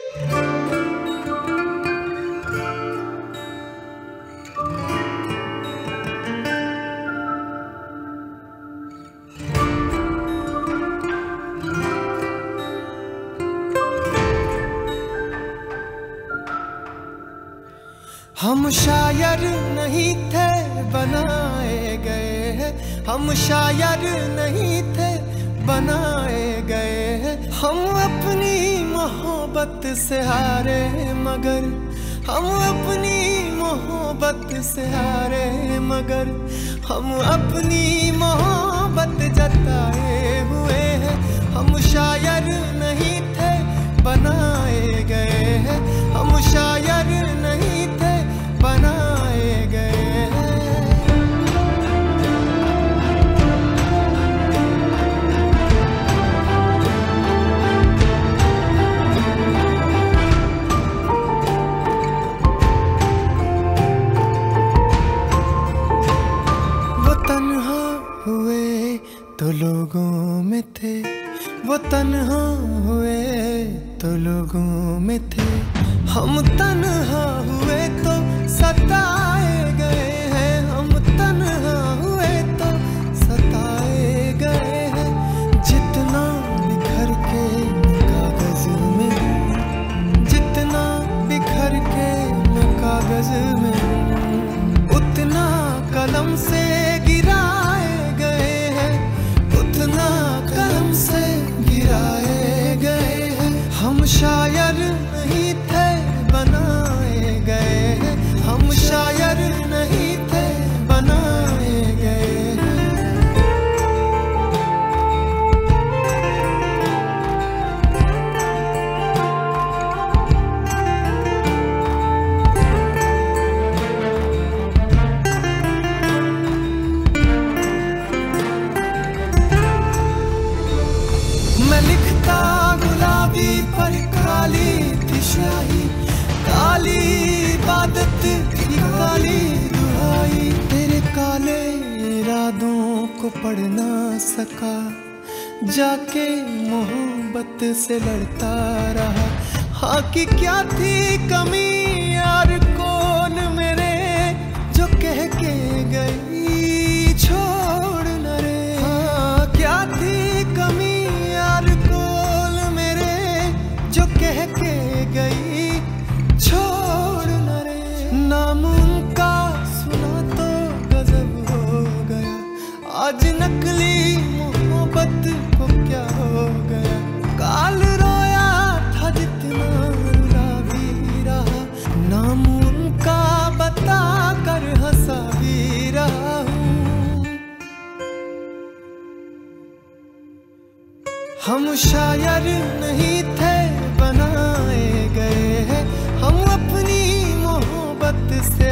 हम शायर नहीं थे बनाए गए हैं, हम शायर नहीं थे बनाए गए हैं। हम अपनी मोहब्बत से हारे मगर, हम अपनी मोहब्बत से हारे मगर, हम अपनी मोहब्बत जताए हुए हैं। हम शायर नहीं थे बनाए गए हैं, हम शायर नहीं थे बनाए गए हैं। वो तन्हा हुए तो लोगों में थे, वो तन्हा हुए तो लोगों में थे। हम तन्हा हुए तो सताए गए हैं, हम तन्हा हुए तो सताए गए हैं। जितना बिखर के कागज में, जितना बिखर के कागज में, उतना कलम से गिराए गए हैं, उतना कलम से गिराए गए हैं। हम शायर नहीं थे बनाए गए हैं, हम शायर नहीं थे बनाए गए हैं। मैं लिखता गुलाबी पर काली थी स्याही, काली इबादत की काली दुहाई। तेरे काले इरादों को पढ़ ना सका, जाके मोहब्बत से लड़ता रहा। हाँ कि क्या थी कमी यार कौन मेरे, जो कह के गई छोड़ न रे। हाँ क्या थी कमी यार कौन मेरे, जो कह के गई छोड़ न रे। नाम उनका सुना तो गजब हो गया, आज नकली मोहब्बत को क्या हो गया। काल रोया था जितना रुला भी रहा, नाम उनका बता कर हंसा भी रहा हूँ। हम शायर नहीं थे बनाए गए हैं, हम अपनी मोहब्बत से